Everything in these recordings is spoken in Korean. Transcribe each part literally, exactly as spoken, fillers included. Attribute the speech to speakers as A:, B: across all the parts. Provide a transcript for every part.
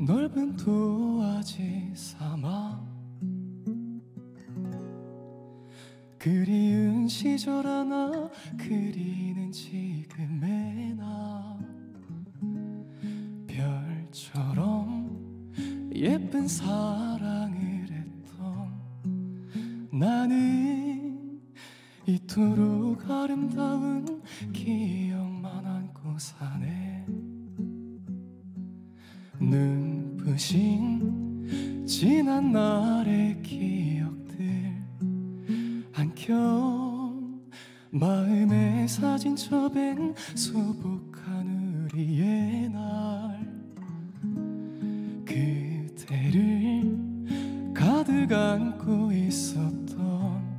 A: 넓은 도화지 삼아 그리운 시절 하나 그리는 지금의 나 별처럼 예쁜 사랑을 했던 나는 이토록 아름다운 기억만 안고 사네. 눈부신 지난 날의 기억들 한켠 마음에 사진첩 뺀 수북한 우리의 날 그대를 가득 안고 있었던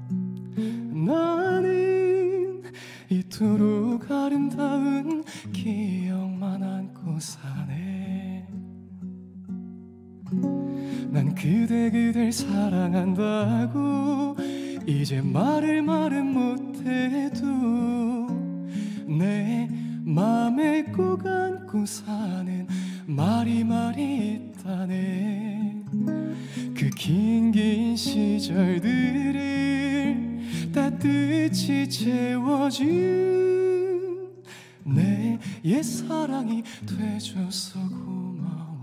A: 나는 이토록 아름다운 기억만 안고 사네. 난 그대 그댈 사랑한다고 이제 말을 말은 못해도 내 맘에 꼭 안고 사는 말이 말이 있다네. 그 긴 긴 시절들을 따뜻이 채워준 내 옛사랑이 돼줘서 고마워요.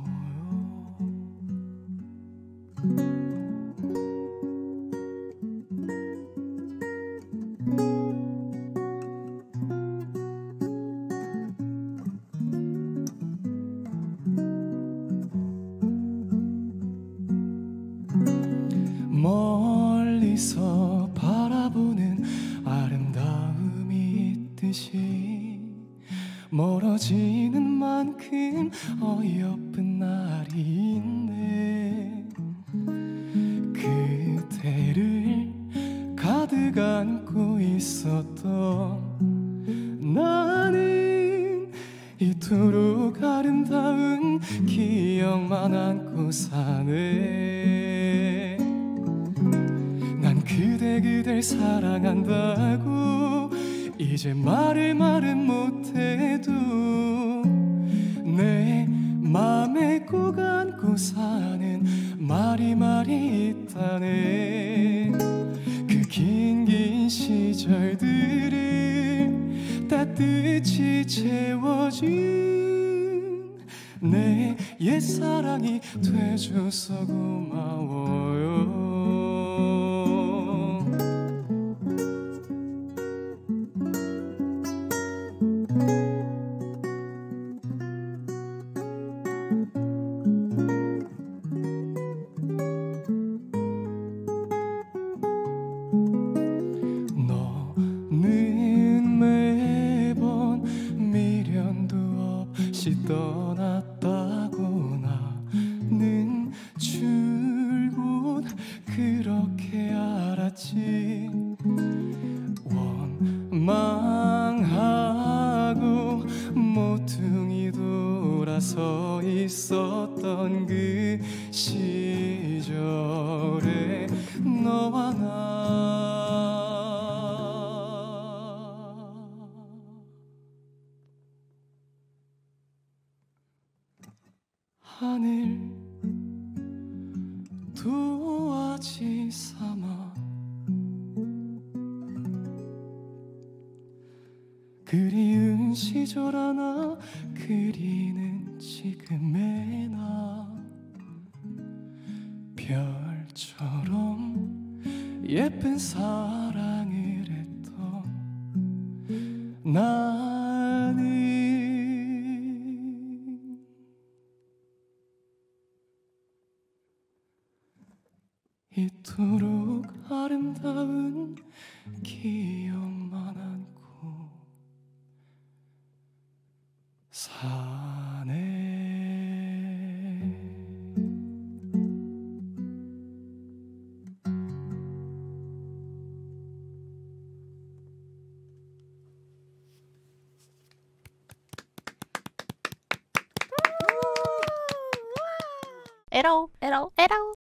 A: 멀리서 바라보는 아름다움이 있듯이 멀어지는 만큼 어여쁜 날이 있네. 그대를 가득 안고 있었던 나는 이토록 아름다운 기억만 안고 사네. 난 그대 그댈 사랑한다고 이제 말을 말은 못해도 내 맘에 꼭 안고 사는 말이 말이 있다네. 그 긴 긴 시절들을 따뜻이 채워준 내 옛사랑이 돼줘서 고마워요. 너는 매번 미련도 없이 떠났다고 나는 줄곧 그렇게 알았지. 원망하고 모퉁이 돌아서 있었던 그 시절에 너와 나 하늘 도화지 삼아 그리운 시절 하나 그리는 지금의 나 별처럼 예쁜 사랑을 했던 나는 이토록 아름다운 기억만 안고 사네.
B: 에러 에러 에러